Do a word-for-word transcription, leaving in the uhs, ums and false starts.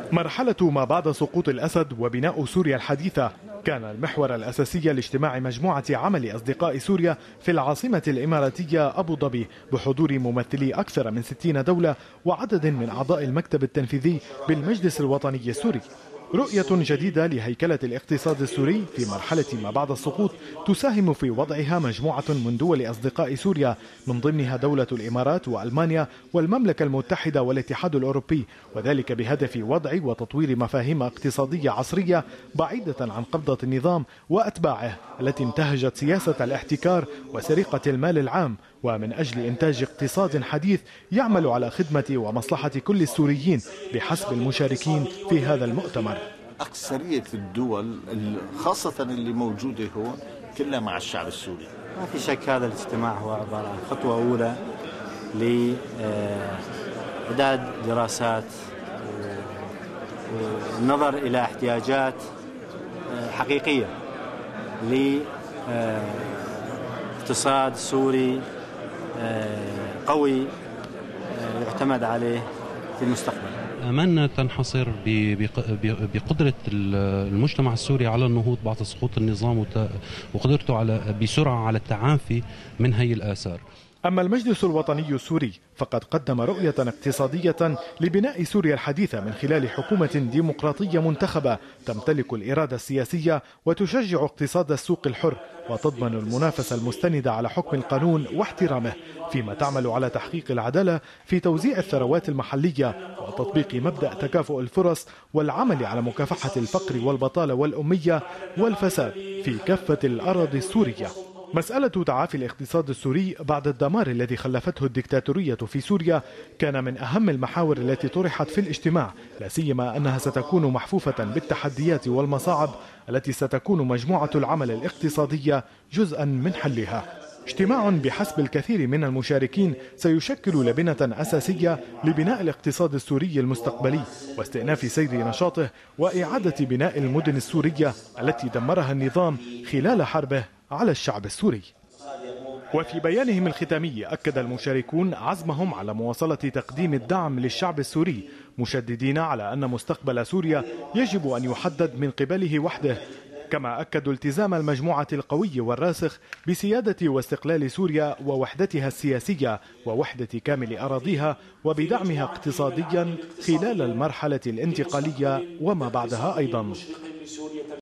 مرحلة ما بعد سقوط الأسد وبناء سوريا الحديثة كان المحور الأساسي لاجتماع مجموعة عمل أصدقاء سوريا في العاصمة الإماراتية أبو ظبي بحضور ممثلي أكثر من ستين دولة وعدد من أعضاء المكتب التنفيذي بالمجلس الوطني السوري. رؤية جديدة لهيكلة الاقتصاد السوري في مرحلة ما بعد السقوط تساهم في وضعها مجموعة من دول أصدقاء سوريا من ضمنها دولة الإمارات وألمانيا والمملكة المتحدة والاتحاد الأوروبي، وذلك بهدف وضع وتطوير مفاهيم اقتصادية عصرية بعيدة عن قبضة النظام وأتباعه التي انتهجت سياسة الاحتكار وسرقة المال العام، ومن أجل إنتاج اقتصاد حديث يعمل على خدمة ومصلحة كل السوريين بحسب المشاركين في هذا المؤتمر. أكثرية الدول خاصة اللي موجودة هون كلها مع الشعب السوري. ما في شك هذا الاجتماع هو عبارة عن خطوة أولى لإعداد دراسات والنظر إلى احتياجات حقيقية لاقتصاد سوري قوي يعتمد عليه في المستقبل. أملنا تنحصر بقدرة المجتمع السوري على النهوض بعد سقوط النظام وقدرته على بسرعة على التعافي من هي الآثار. أما المجلس الوطني السوري فقد قدم رؤية اقتصادية لبناء سوريا الحديثة من خلال حكومة ديمقراطية منتخبة تمتلك الإرادة السياسية وتشجع اقتصاد السوق الحر وتضمن المنافسة المستندة على حكم القانون واحترامه، فيما تعمل على تحقيق العدالة في توزيع الثروات المحلية وتطبيق مبدأ تكافؤ الفرص والعمل على مكافحة الفقر والبطالة والأمية والفساد في كافة الأراضي السورية. مسألة تعافي الاقتصاد السوري بعد الدمار الذي خلفته الدكتاتورية في سوريا كان من أهم المحاور التي طرحت في الاجتماع، لا سيما أنها ستكون محفوفة بالتحديات والمصاعب التي ستكون مجموعة العمل الاقتصادية جزءا من حلها. اجتماع بحسب الكثير من المشاركين سيشكل لبنة أساسية لبناء الاقتصاد السوري المستقبلي واستئناف سير نشاطه وإعادة بناء المدن السورية التي دمرها النظام خلال حربه على الشعب السوري. وفي بيانهم الختامي أكد المشاركون عزمهم على مواصلة تقديم الدعم للشعب السوري، مشددين على أن مستقبل سوريا يجب أن يحدد من قبله وحده، كما أكدوا التزام المجموعة القوي والراسخ بسيادة واستقلال سوريا ووحدتها السياسية ووحدة كامل أراضيها وبدعمها اقتصاديا خلال المرحلة الانتقالية وما بعدها أيضا.